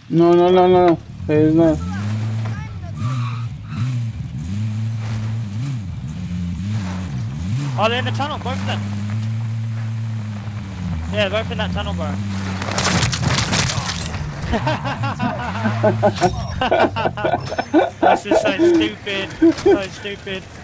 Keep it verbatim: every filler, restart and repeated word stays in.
No, no, no, no, no. It's not. Oh, they're in the tunnel, both of them. Yeah, both in that tunnel, bro. That's just so stupid. So stupid.